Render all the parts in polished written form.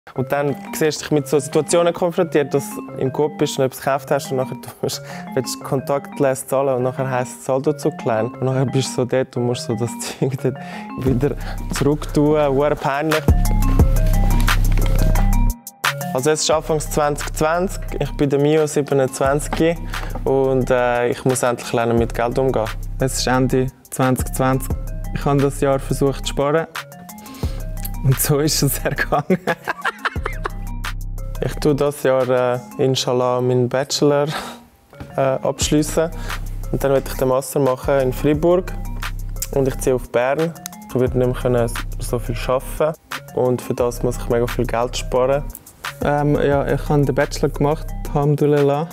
Und dann siehst du dich mit so Situationen konfrontiert, dass du im Coop bist und etwas gekauft hast und nachher willst du kontaktlos zahlen und nachher heisst es Saldo zu klein. Und nachher bist du so dort und musst so das Zeug dort wieder zurück tun. Sehr peinlich. Also es ist Anfang 2020, ich bin der Mio, 27 und ich muss endlich lernen, mit Geld umgehen. Es ist Ende 2020. Ich habe das Jahr versucht zu sparen und so ist es ergangen. Ich tue dieses Jahr inshallah meinen Bachelor abschließen und dann werde ich den Master machen in Freiburg und ich ziehe auf Bern. Ich werde nicht mehr so viel arbeiten und für das muss ich mega viel Geld sparen. Ja, ich habe den Bachelor gemacht, alhamdulillah.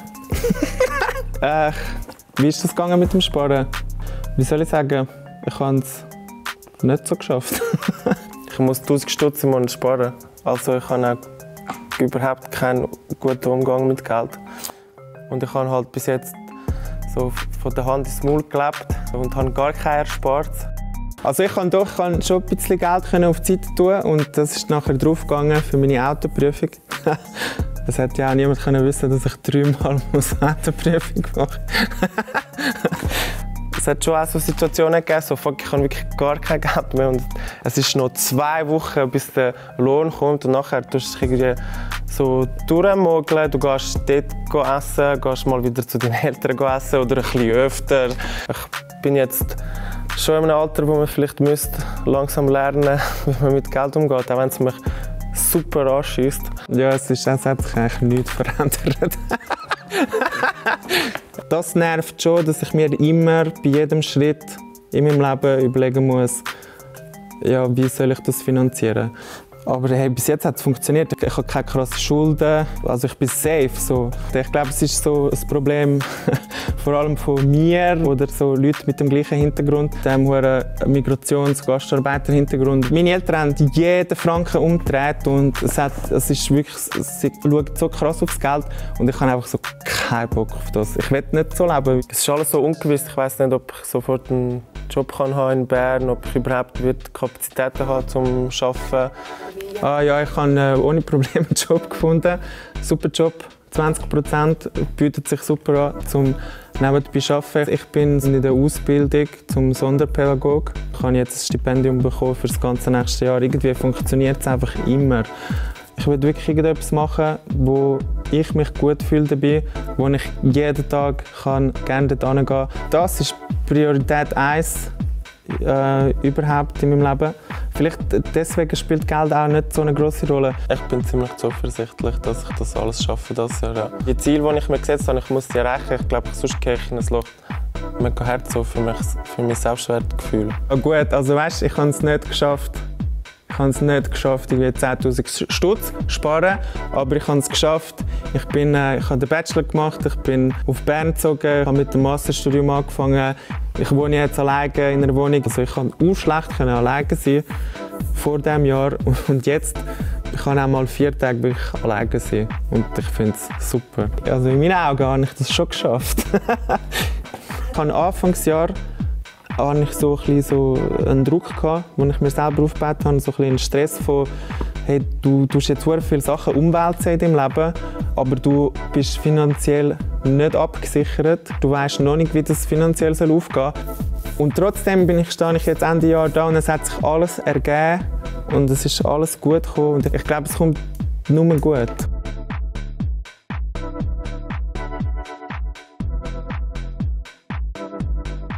Wie ist das gegangen mit dem Sparen? Wie soll ich sagen, ich habe es nicht so geschafft. Ich muss 1000 Stutz im Monat sparen. Also ich habe auch überhaupt keinen guten Umgang mit Geld. Und ich habe halt bis jetzt so von der Hand ins Maul gelebt und habe gar kein Erspartes. Also ich kann schon ein bisschen Geld auf die Seite tun und das ist nachher draufgegangen für meine Autoprüfung. Es hätte ja auch niemand wissen, dass ich 3-mal Autoprüfung mache. Es hat schon auch so Situationen gegeben, so, fuck, ich habe wirklich gar kein Geld mehr und es ist noch 2 Wochen, bis der Lohn kommt und nachher tust du dich irgendwie so durchmogeln. Du gehst dort essen, gehst mal wieder zu deinen Eltern essen oder ein bisschen öfter. Ich bin jetzt schon in einem Alter, wo man vielleicht langsam lernen müsste, wie man mit Geld umgeht, auch wenn es mich super anschießt. Ja, es hat sich eigentlich nichts verändert. Das nervt schon, dass ich mir immer bei jedem Schritt in meinem Leben überlegen muss, ja, wie soll ich das finanzieren. Aber hey, bis jetzt hat es funktioniert. Ich habe keine krassen Schulden, also ich bin safe. So. Ich glaube, es ist so ein Problem vor allem von mir oder so Leuten mit dem gleichen Hintergrund, dem hohen Migrations- und Gastarbeiter-Hintergrund. Meine Eltern haben jeden Franken umgedreht und es ist wirklich, sie schauen so krass aufs Geld und ich habe einfach so keinen Bock auf das. Ich will nicht so leben. Es ist alles so ungewiss. Ich weiß nicht, ob ich sofort einen Job haben in Bern, ob ich überhaupt Kapazitäten habe zum Arbeiten. Ja, ich habe ohne Probleme einen Job gefunden. Super Job, 20% bietet sich super an, zum nebenbei zu arbeiten. Ich bin in der Ausbildung zum Sonderpädagoge. Ich habe jetzt ein Stipendium bekommen für das ganze nächste Jahr. Irgendwie funktioniert es einfach immer. Ich will wirklich irgendetwas machen, wo ich mich gut fühle dabei, wo ich jeden Tag gerne dorthin gehen kann. Das ist Priorität 1 überhaupt in meinem Leben. Vielleicht deswegen spielt Geld auch nicht so eine grosse Rolle. Ich bin ziemlich zuversichtlich, dass ich das alles schaffe dieses Jahr. Ja. Die Ziele, die ich mir gesetzt habe, ich muss die erreichen. Ich glaube, sonst gehe ich in ein Loch. Mega hart so für mein Selbstwertgefühl. Ja, gut, also weißt, ich habe es nicht geschafft. Ich habe es nicht geschafft, 10'000 Stutz zu sparen, aber ich habe es geschafft. Ich habe den Bachelor gemacht, ich bin auf Bern gezogen, ich habe mit dem Masterstudium angefangen. Ich wohne jetzt alleine in einer Wohnung. Also ich kann auch schlecht alleine sein vor diesem Jahr. Und jetzt kann ich auch mal 4 Tage wirklich alleine sein. Und ich finde es super. Also in meinen Augen habe ich das schon geschafft. Ich habe Anfangsjahr hatte ich so einen Druck, den ich mir selber aufgebaut habe, so einen Stress von hey, du tust jetzt sehr viele Sachen umwälzen in deinem Leben, aber du bist finanziell nicht abgesichert. Du weißt noch nicht, wie das finanziell aufgehen soll. Und trotzdem stehe ich jetzt Ende Jahr da und es hat sich alles ergeben und es ist alles gut gekommen. Und ich glaube, es kommt nur gut.